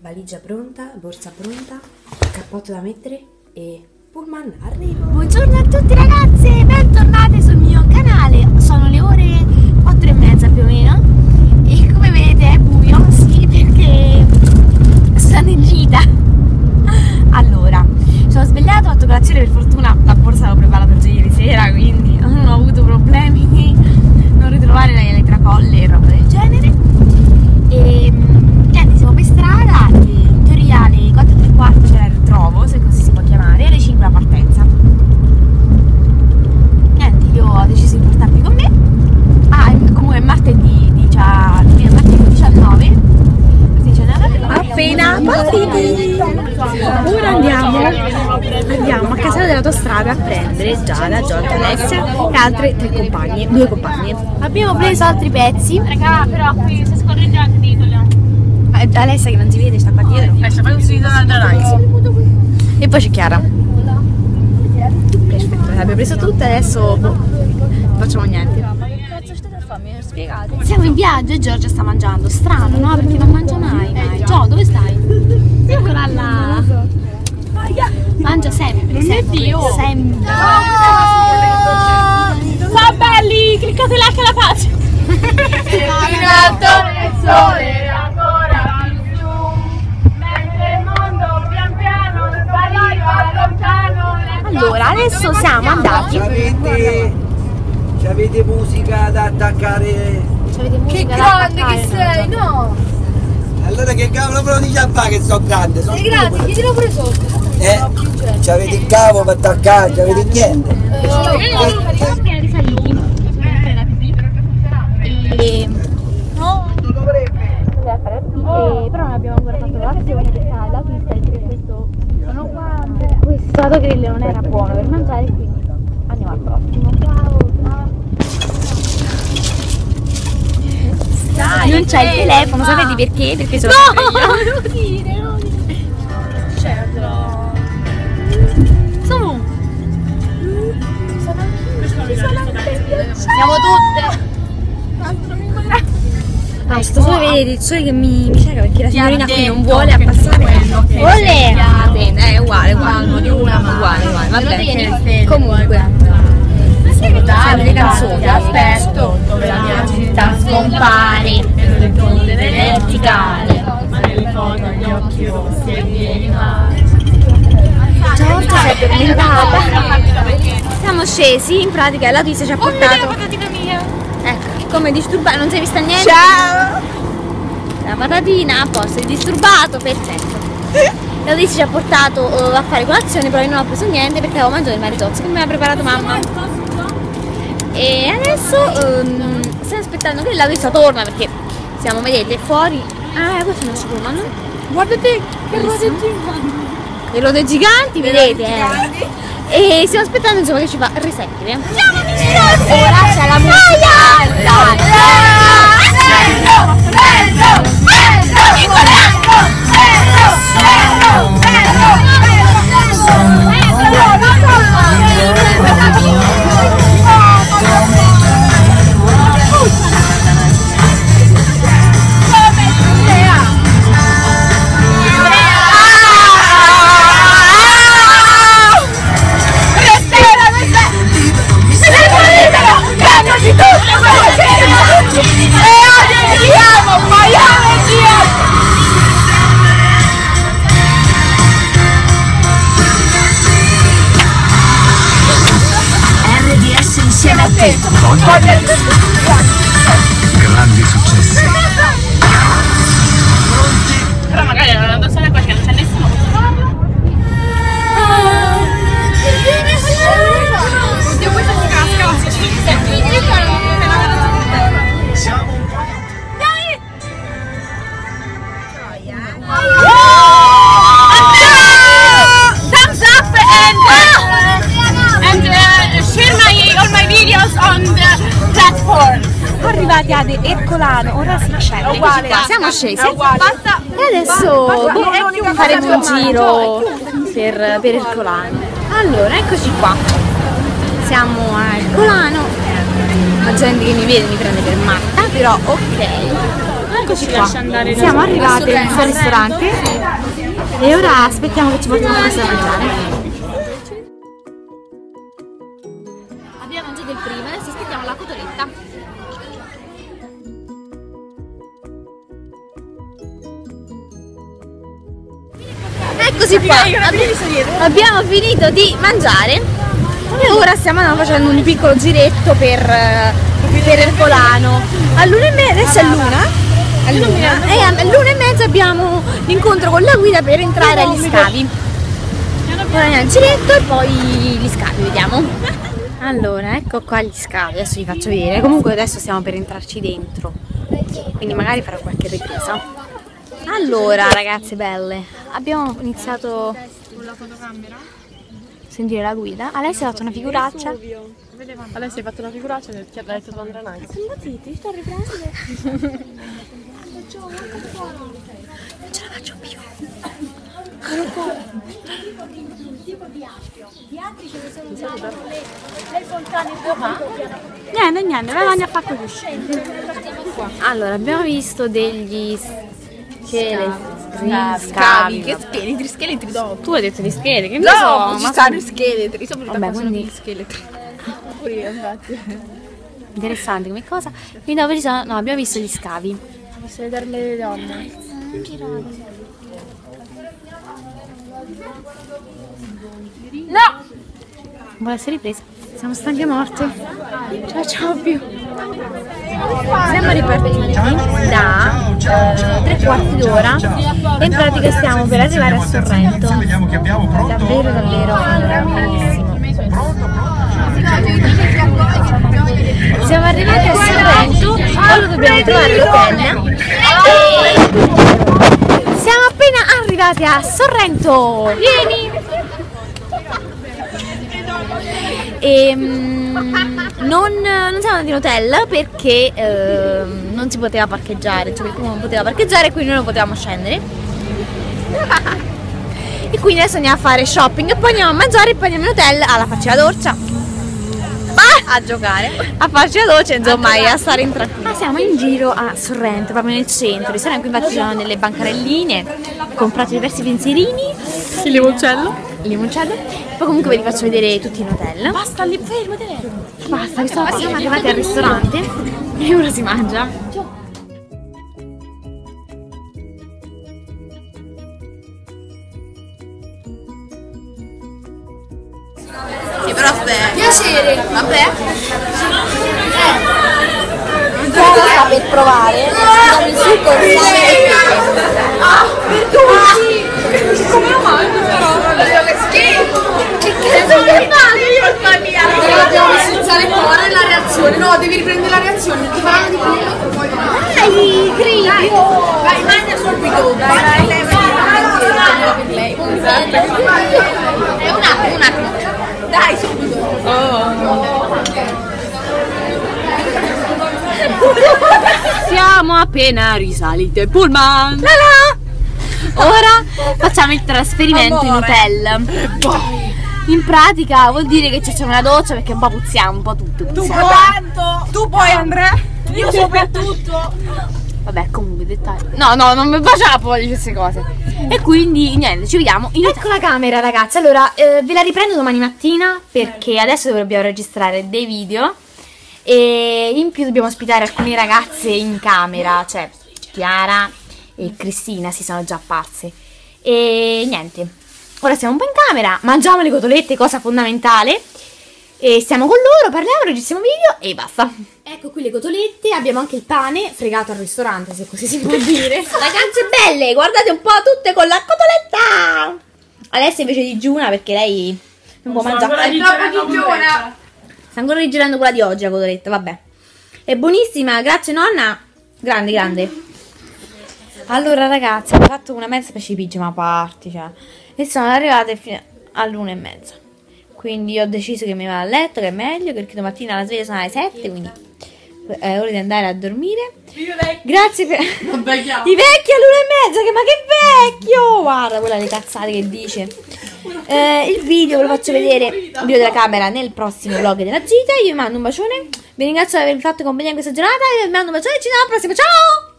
Valigia pronta, borsa pronta, cappotto da mettere e pullman arrivo. Buongiorno a tutti ragazze, bentornate sul mio canale. Sono le ore 8:30 più o meno e come vedete è buio, sì, perché sono in gita. Allora, sono svegliato, ho fatto colazione, per fortuna la borsa l'ho preparata già ieri sera, quindi non ho avuto problemi di non ritrovare le tracolle e roba del genere. E niente, siamo per strada, in teoria alle 4:15 c'era il ritrovo, se così si può chiamare, e alle 5 la partenza. Niente, io ho deciso di portarvi con me. Comunque è martedì 19. Appena partiti! Ora andiamo a casa dell'autostrada a prendere Giada, Giorgia, Alessia e altre due compagne. Abbiamo preso altri pezzi. Raga, però qui si scorreggia anche dietro. Alessia che non si vede, sta qua dietro. Fai un sito da E poi c'è Chiara. Perfetto, le abbiamo preso tutte, adesso non facciamo niente. Siamo in viaggio e Giorgia sta mangiando. Strano, no? Perché non mangia mai. Gio, dove stai? Eccola là. Mangia sempre. Sempre. Ciao belli, cliccate like alla pace. In alto nel sole ancora più giù, mentre il mondo pian piano spariva lontano. Allora, adesso siamo andati. Avete musica da attaccare? Che grande che sei, no? Allora che cavolo me lo dici a fare che sono grande? Sei grande, chiedilo pure sotto. C'avete il cavo per attaccare, c'avete niente? Però non abbiamo ancora fatto l'azione perché l'autista dice che questo sono qua. Questo autogrill non era buono per mangiare, quindi andiamo al prossimo. Non c'è il telefono, sapete perché? Perché sono non lo dire, non lo dire. Su! Siamo tutte! Sto solo vedere il sole che mi cerca perché la signorina qui non vuole abbassare. Vuole! È uguale, va bene. Comunque. Fanno le canzoni. Aspetto dove la mia città scompare, nelle tonde verticali, ma nelle foto agli occhi rossi e vieni male. Giorgia si è addormentata. Siamo scesi, in pratica l'autista ci ha portato. Ecco, come disturbato, non si è vista niente? Ciao! La patatina a posto, è disturbato, perfetto. L'autista ci ha portato a fare colazione, però io non ho preso niente perché avevo mangiato il maritozzo che mi ha preparato mamma. E adesso stiamo aspettando che l'autista torna perché siamo, vedete, fuori. Questo non si pullman. Guardate che ruote giganti. Le ruote giganti, vedete? E stiamo aspettando insomma che ci fa risalire. Ora c'è la musica. Grandi successi. Però magari non andando solo perché non c'è nessuno. Oddio, questa si casca. Siamo Thumbs up and share all my videos on the platform. Arrivati ad Ercolano, ora si scende. Uguale. Siamo scesi. E adesso faremo un giro per Ercolano. Allora, eccoci qua. Siamo a Ercolano. La gente che mi vede mi prende per matta, però ok. Eccoci qua, siamo arrivate al ristorante e ora aspettiamo che ci portino qualcosa da mangiare. Abbiamo mangiato il primo, adesso aspettiamo la cotoletta. Eccoci qua, abbiamo finito di mangiare e ora stiamo facendo un piccolo giretto per Ercolano. Adesso è l'una e all'1:30 abbiamo l'incontro con la guida per entrare agli scavi. Ora andiamo al giretto e poi gli scavi, vediamo. Allora, ecco qua gli scavi, adesso vi faccio vedere. Comunque adesso stiamo per entrarci dentro, quindi magari farò qualche ripresa. Allora ragazze belle, abbiamo iniziato con la fotocamera, sentire la guida. Alessia ha fatto una figuraccia. Alessia hai fatto una figuraccia e ti ha detto Andrea Nice. Sono zitti, sto riprendendo. Non ce la faccio più. Niente, vai a fare così. Allora, abbiamo visto degli scavi. Che scheletri, scheletri dopo. Tu hai detto di scheletri, che No, so, ci stanno gli scheletri. Vabbè, quindi scheletri. Pure io, infatti. interessante come cosa. Quindi dopo ci sono, no, abbiamo visto gli scavi. Posso vedere le donne? No! Vuole essere ripresa. Siamo stanche morte. Ciao più. Siamo ripartiti da 3/4 d'ora e in pratica stiamo per arrivare a Sorrento. Vediamo che abbiamo pronto. Davvero bellissimo. Siamo arrivati a Sorrento, ora dobbiamo trovare l'hotel. Siamo appena arrivati a Sorrento. Vieni! E non siamo andati in hotel perché non si poteva parcheggiare, cioè qualcuno non poteva parcheggiare e quindi noi non potevamo scendere. E quindi adesso andiamo a fare shopping e poi andiamo a mangiare e poi andiamo in hotel alla farci la doccia. A giocare, a farci la doccia, insomma, e a stare in tranquillo. Siamo in giro a Sorrento, proprio nel centro. Di Sorrento, infatti ci sono delle bancarelline, ho comprato diversi pensierini, Il limoncello? il limoncello. Poi comunque ve li faccio vedere tutti in hotel. Basta, lì, fermati. Basta, siamo arrivati al ristorante e ora si mangia. Sì, però aspetta. Piacere. Vabbè. Sta per provare il succo di sale e pepe. Ah, per tutti. Come lo mangio però? Che schifo. Che cazzo devi fare? Devo schizzare il cuore e la reazione. No, devi riprendere la reazione. Ti faranno di più. Dai, gridi! Vai, mangia subito. Dai, per lei. Un attimo. Dai, subito. Siamo appena risalite pullman. Ora facciamo il trasferimento in hotel. In pratica vuol dire che ci facciamo una doccia perché un po' puzziamo un po' tutto. Tu quanto? Tu puoi, Andrea? Io soprattutto. Vabbè, comunque dettagli. No, non mi facciamo poi queste cose. E quindi niente, ci vediamo in ecco la camera, ragazzi. Allora, ve la riprendo domani mattina perché adesso dobbiamo registrare dei video. E in più dobbiamo ospitare alcune ragazze in camera, cioè Chiara e Cristina si sono già apparse. E niente, ora siamo un po' in camera, mangiamo le cotolette, cosa fondamentale. E stiamo con loro, parliamo, registriamo video e basta. Ecco qui le cotolette, abbiamo anche il pane fregato al ristorante, se così si può dire. Ragazze belle, guardate un po' tutte con la cotoletta. Alessia invece digiuna perché lei non può mangiare. È troppo digiuna. Sta ancora rigirando quella di oggi la cotoletta, vabbè. È buonissima, grazie nonna. Grande. Allora ragazzi, ho fatto una mezza specie di pigiama party, cioè. E sono arrivate fino all'1:30. Quindi ho deciso che mi vado a letto, che è meglio, perché domattina la sveglia sono alle 7, quindi è ora di andare a dormire. Grazie per... I vecchi all'1:30, ma che vecchio! Guarda, quella le cazzate che dice. Il video ve lo faccio vedere, il video della camera, nel prossimo vlog della gita. Io vi mando un bacione, vi ringrazio per avermi fatto compagnia in questa giornata e vi mando un bacione e ci vediamo alla prossima, ciao!